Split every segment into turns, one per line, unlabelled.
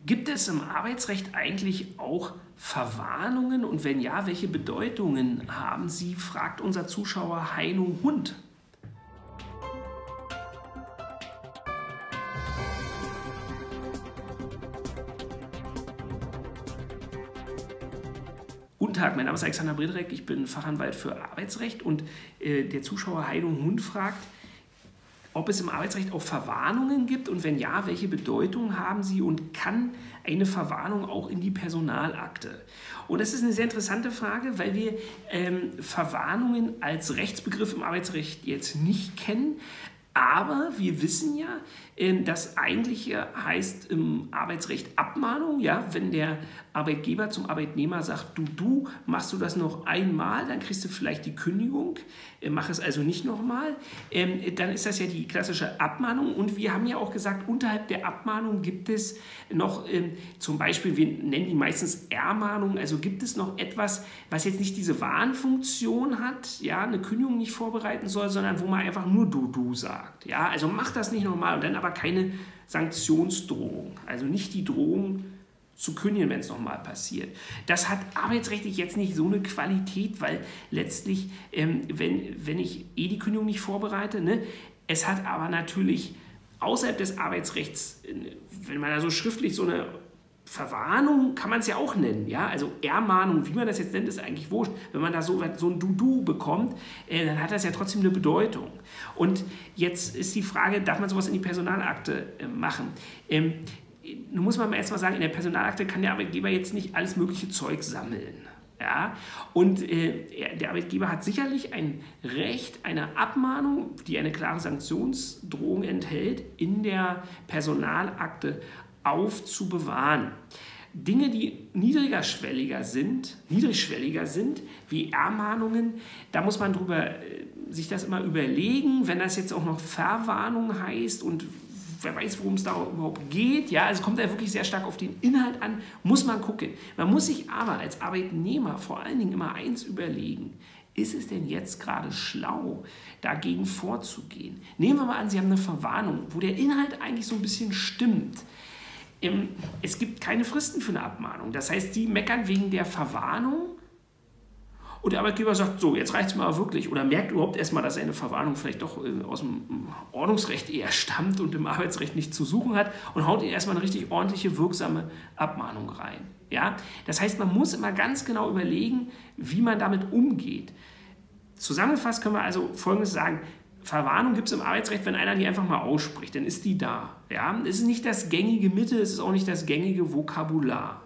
Gibt es im Arbeitsrecht eigentlich auch Verwarnungen und wenn ja, welche Bedeutungen haben sie, fragt unser Zuschauer Heino Hund. Guten Tag, mein Name ist Alexander Bredrek, ich bin Fachanwalt für Arbeitsrecht und der Zuschauer Heino Hund fragt, ob es im Arbeitsrecht auch Verwarnungen gibt und wenn ja, welche Bedeutung haben sie und kann eine Verwarnung auch in die Personalakte? Und das ist eine sehr interessante Frage, weil wir Verwarnungen als Rechtsbegriff im Arbeitsrecht jetzt nicht kennen. Aber wir wissen ja, das eigentliche heißt im Arbeitsrecht Abmahnung. Ja? Wenn der Arbeitgeber zum Arbeitnehmer sagt, du machst du das noch einmal, dann kriegst du vielleicht die Kündigung, mach es also nicht nochmal. Dann ist das ja die klassische Abmahnung. Und wir haben ja auch gesagt, unterhalb der Abmahnung gibt es noch zum Beispiel, wir nennen die meistens Ermahnung, also gibt es noch etwas, was jetzt nicht diese Warnfunktion hat, ja, eine Kündigung nicht vorbereiten soll, sondern wo man einfach nur du sagt. Ja? Also mach das nicht nochmal und dann aber keine Sanktionsdrohung, also nicht die Drohung zu kündigen, wenn es nochmal passiert. Das hat arbeitsrechtlich jetzt nicht so eine Qualität, weil letztlich, wenn ich die Kündigung nicht vorbereite, ne, es hat aber natürlich außerhalb des Arbeitsrechts, wenn man da so schriftlich so eine Verwarnung kann man es ja auch nennen, ja, also Ermahnung, wie man das jetzt nennt, ist eigentlich wurscht. Wenn man da so ein Du bekommt, dann hat das ja trotzdem eine Bedeutung. Und jetzt ist die Frage, darf man sowas in die Personalakte machen? Nun muss man erst mal sagen, in der Personalakte kann der Arbeitgeber jetzt nicht alles mögliche Zeug sammeln. Ja? Und der Arbeitgeber hat sicherlich ein Recht, eine Abmahnung, die eine klare Sanktionsdrohung enthält, in der Personalakte aufzubewahren. Dinge, die niedrigschwelliger sind, wie Ermahnungen, da muss man sich das immer überlegen, wenn das jetzt auch noch Verwarnung heißt und wer weiß, worum es da überhaupt geht. Ja, also es kommt ja wirklich sehr stark auf den Inhalt an, muss man gucken. Man muss sich aber als Arbeitnehmer vor allen Dingen immer eins überlegen. Ist es denn jetzt gerade schlau, dagegen vorzugehen? Nehmen wir mal an, Sie haben eine Verwarnung, wo der Inhalt eigentlich so ein bisschen stimmt. Es gibt keine Fristen für eine Abmahnung. Das heißt, Sie meckern wegen der Verwarnung und der Arbeitgeber sagt, so, jetzt reicht es mal wirklich. Oder merkt überhaupt erstmal, dass eine Verwarnung vielleicht doch aus dem Ordnungsrecht eher stammt und im Arbeitsrecht nichts zu suchen hat und haut Ihnen erstmal eine richtig ordentliche, wirksame Abmahnung rein. Ja? Das heißt, man muss immer ganz genau überlegen, wie man damit umgeht. Zusammengefasst können wir also Folgendes sagen. Verwarnung gibt es im Arbeitsrecht, wenn einer die einfach mal ausspricht, dann ist die da. Ja? Es ist nicht das gängige Mittel, es ist auch nicht das gängige Vokabular.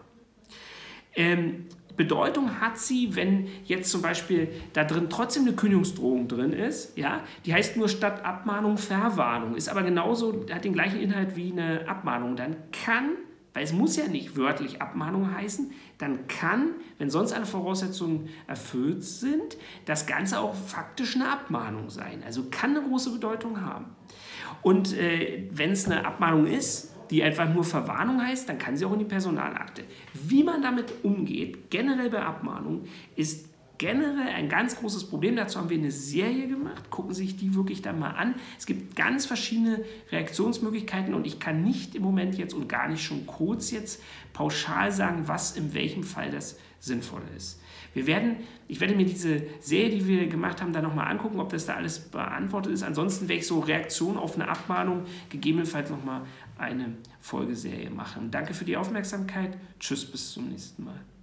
Bedeutung hat sie, wenn jetzt zum Beispiel da drin trotzdem eine Kündigungsdrohung drin ist, ja? Die heißt nur statt Abmahnung Verwarnung, ist aber genauso, hat den gleichen Inhalt wie eine Abmahnung. Dann kann, weil es muss ja nicht wörtlich Abmahnung heißen, dann kann, wenn sonst alle Voraussetzungen erfüllt sind, das Ganze auch faktisch eine Abmahnung sein. Also kann eine große Bedeutung haben. Und wenn es eine Abmahnung ist, die einfach nur Verwarnung heißt, dann kann sie auch in die Personalakte. Wie man damit umgeht, generell bei Abmahnung, ist generell ein ganz großes Problem. Dazu haben wir eine Serie gemacht. Gucken Sie sich die wirklich dann mal an. Es gibt ganz verschiedene Reaktionsmöglichkeiten und ich kann nicht im Moment jetzt und gar nicht schon kurz jetzt pauschal sagen, was in welchem Fall das Sinnvolle ist. Ich werde mir diese Serie, die wir gemacht haben, dann nochmal angucken, ob das da alles beantwortet ist. Ansonsten werde ich so Reaktion auf eine Abmahnung gegebenenfalls nochmal eine Folgeserie machen. Danke für die Aufmerksamkeit. Tschüss, bis zum nächsten Mal.